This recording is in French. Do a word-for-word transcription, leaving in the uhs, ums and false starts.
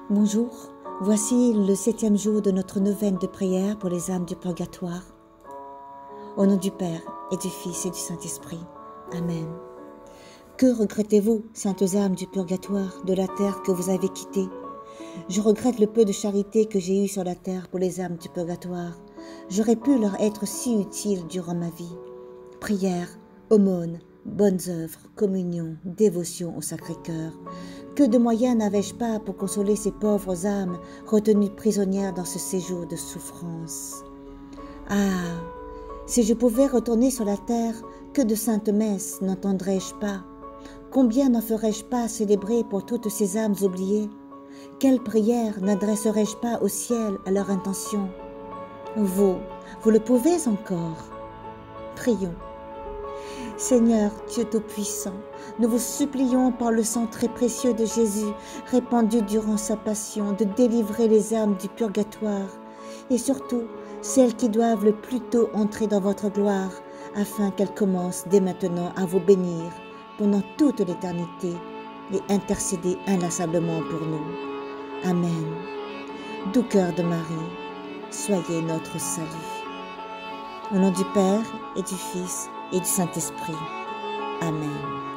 Bonjour, voici le septième jour de notre neuvaine de prière pour les âmes du purgatoire. Au nom du Père et du Fils et du Saint-Esprit. Amen. Que regrettez-vous, saintes âmes du purgatoire, de la terre que vous avez quittée? Je regrette le peu de charité que j'ai eu sur la terre pour les âmes du purgatoire. J'aurais pu leur être si utile durant ma vie. Prière, aumône, bonnes œuvres, communion, dévotion au Sacré-Cœur. Que de moyens n'avais-je pas pour consoler ces pauvres âmes retenues prisonnières dans ce séjour de souffrance? Ah, si je pouvais retourner sur la terre, que de saintes messes n'entendrais-je pas? Combien n'en ferais-je pas célébrer pour toutes ces âmes oubliées? Quelles prières n'adresserais-je pas au ciel à leur intention? Vous, vous le pouvez encore. Prions. Seigneur Dieu Tout-Puissant, nous vous supplions par le sang très précieux de Jésus, répandu durant sa passion, de délivrer les âmes du purgatoire, et surtout celles qui doivent le plus tôt entrer dans votre gloire, afin qu'elles commencent dès maintenant à vous bénir pendant toute l'éternité et intercéder inlassablement pour nous. Amen. Doux cœur de Marie, soyez notre salut. Au nom du Père et du Fils et du Saint-Esprit. Amen.